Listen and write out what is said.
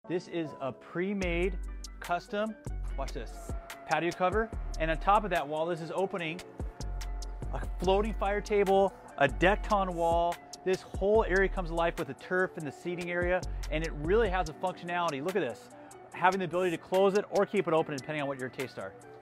This is a pre-made, custom, watch this, patio cover. And on top of that wall, this is opening a floating fire table, a decked on wall. This whole area comes to life with the turf and the seating area, and it really has a functionality. Look at this, having the ability to close it or keep it open depending on what your tastes are.